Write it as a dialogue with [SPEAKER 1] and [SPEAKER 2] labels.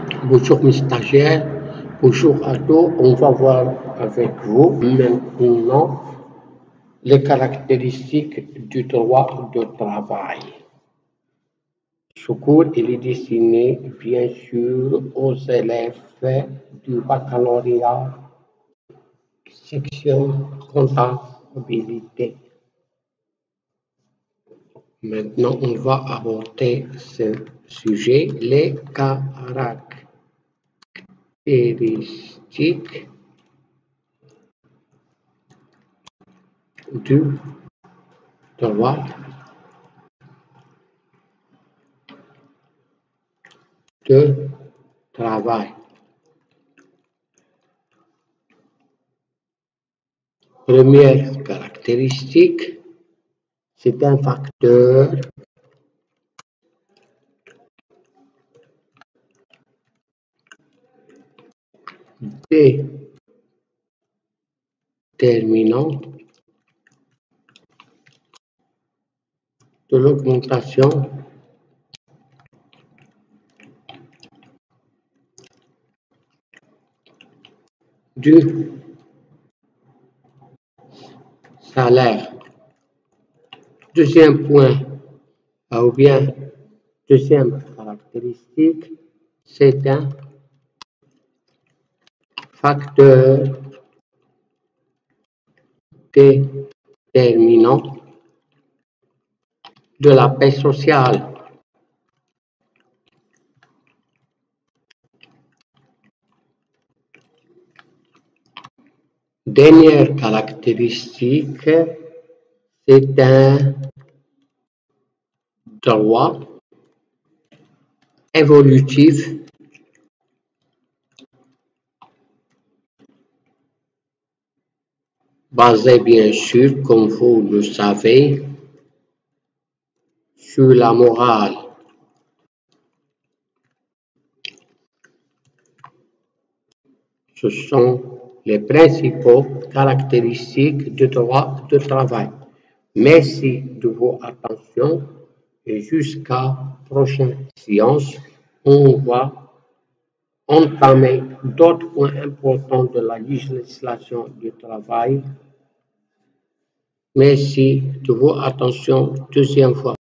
[SPEAKER 1] Bonjour mes stagiaires, bonjour à tous. On va voir avec vous maintenant les caractéristiques du droit de travail. Ce cours il est destiné bien sûr aux élèves du baccalauréat section comptabilité. Maintenant, on va aborder ce sujet, les caractéristiques du droit de travail. Première caractéristique, c'est un facteur déterminant de l'augmentation du salaire. Deuxième point, ou bien deuxième caractéristique, c'est un facteur déterminant de la paix sociale. Dernière caractéristique, c'est un droit évolutif basé bien sûr, comme vous le savez, sur la morale. Ce sont les principaux caractéristiques du droit de travail. Merci de votre attention et jusqu'à prochaine séance, on va entamer d'autres points importants de la législation du travail. Merci de votre attention deuxième fois.